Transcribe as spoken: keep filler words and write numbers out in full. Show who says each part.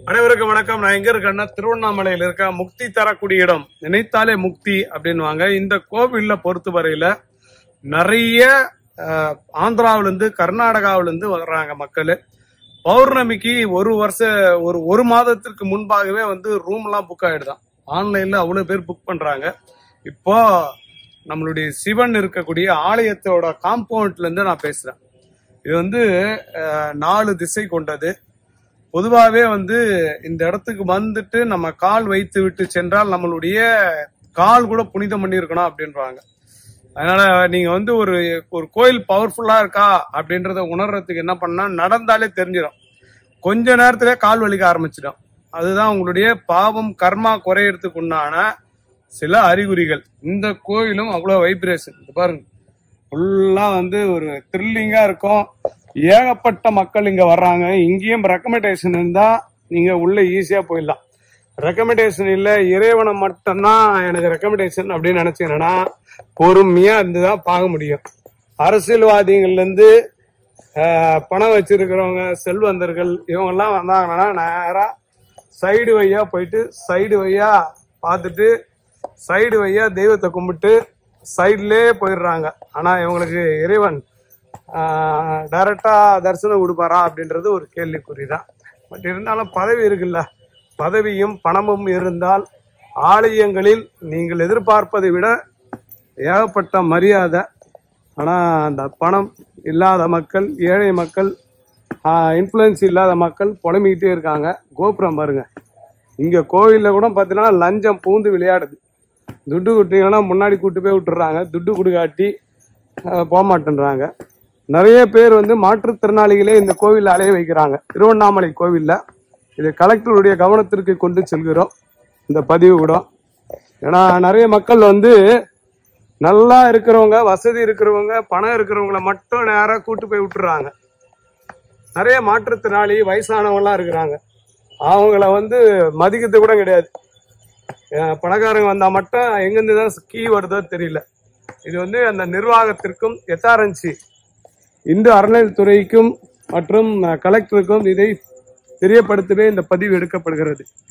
Speaker 1: அனைவருக்கும் வணக்கம். நான் எங்க இருக்கேன்னா திருவண்ணாமலையில இருக்க முக்தி தரக்கூடிய இடம், நினைத்தாலே முக்தி அப்படின்வாங்க. இந்த கோவில்ல பொறுத்த வரையில நிறைய ஆந்திராவிலிருந்து கர்நாடகாவிலிருந்து வர்றாங்க மக்கள். பௌர்ணமிக்கு ஒரு வருஷ ஒரு ஒரு மாதத்திற்கு முன்பாகவே வந்து ரூம் எல்லாம் புக் ஆயிடுதான். ஆன்லைன்ல அவ்வளவு பேர் புக் பண்றாங்க. இப்போ நம்மளுடைய சிவன் இருக்கக்கூடிய ஆலயத்தோட காம்பவுண்ட்ல இருந்து நான் பேசுறேன். இது வந்து நாலு திசை கொண்டது. பொதுவாகவே வந்து இந்த இடத்துக்கு வந்துட்டு நம்ம கால் வைத்து விட்டு சென்றால் நம்மளுடைய கால் கூட புனிதம் பண்ணி இருக்கணும் அப்படின்றாங்க. அதனால நீங்க வந்து ஒரு ஒரு கோயில் பவர்ஃபுல்லா இருக்கா அப்படின்றத உணர்றதுக்கு என்ன பண்ணா, நடந்தாலே தெரிஞ்சிடும். கொஞ்ச நேரத்திலே கால் வலிக்க ஆரம்பிச்சிடும். அதுதான் உங்களுடைய பாவம் கர்மா குறையறதுக்கு உண்டான சில அறிகுறிகள். இந்த கோயிலும் அவ்வளவு வைப்ரேஷன் பாருங்க, ஃபுல்லா வந்து ஒரு த்ரில்லிங்கா இருக்கும். ஏகப்பட்ட மக்கள் இங்க வர்றாங்க. இங்கேயும் ரெக்கமெண்டேஷன் இருந்தா நீங்க உள்ள ஈஸியா போயிடலாம். ரெக்கமெண்டேஷன் இல்ல, இறைவனை மட்டும்தான் எனக்கு ரெக்கமெண்டேஷன் அப்படின்னு நினைச்சீங்கன்னா பொறுமையா இருந்துதான் பார்க்க முடியும். அரசியல்வாதிகள்ல இருந்து பணம் வச்சிருக்கிறவங்க, செல்வந்தர்கள், இவங்க எல்லாம் வந்தாங்கன்னா நேரா சைடு வையா போயிட்டு சைடு வையா பார்த்துட்டு சைடு வையா தெய்வத்தை கும்பிட்டு சைட்லயே போயிடுறாங்க. ஆனா இவங்களுக்கு இறைவன் டைரக்டா தரிசனம் கொடுப்பாரா அப்படின்றது ஒரு கேள்விக்குறிதான். பட் இருந்தாலும் பதவி இருக்குல்ல, பதவியும் பணமும் இருந்தால் ஆலயங்களில் நீங்கள் எதிர்பார்ப்பதை விட ஏகப்பட்ட மரியாதை. ஆனா அந்த பணம் இல்லாத மக்கள், ஏழை மக்கள், இன்ஃப்ளூயன்ஸ் இல்லாத மக்கள் புலம்பிக்கிட்டே இருக்காங்க. கோபுரம் பாருங்க, இங்க கோவில்ல கூட பாத்தீங்கன்னா லஞ்சம் பூந்து விளையாடுது. துட்டு குட்டிங்கன்னா முன்னாடி கூட்டு போய் விட்டுறாங்க, துட்டு குடுக்காட்டி போக மாட்டேன்றாங்க. நிறைய பேர் வந்து மாற்றுத்திறனாளிகளே இந்த கோவில்ல அலைய வைக்கிறாங்க. திருவண்ணாமலை கோவில்ல இது கலெக்டருடைய கவனத்திற்கு கொண்டு செல்கிறோம் இந்த பதிவு கூட. ஏன்னா நிறைய மக்கள் வந்து நல்லா இருக்கிறவங்க, வசதி இருக்கிறவங்க, பணம் இருக்கிறவங்களை மட்டும் நேரம் கூட்டு போய் விட்டுறாங்க. நிறைய மாற்றுத்திறனாளி வயசானவங்க எல்லாம் இருக்கிறாங்க, அவங்கள வந்து மதிக்கிறது கூட கிடையாது. பணக்காரங்க வந்தா மட்டும் எங்கிருந்துதான் கீ வருதோ தெரியல. இது வந்து அந்த நிர்வாகத்திற்கும் எஸ்ஆர்என்சி இந்து அறநிலையத்துறைக்கும் மற்றும் கலெக்டருக்கும் இதை தெரியப்படுத்தவே இந்த பதிவு எடுக்கப்படுகிறது.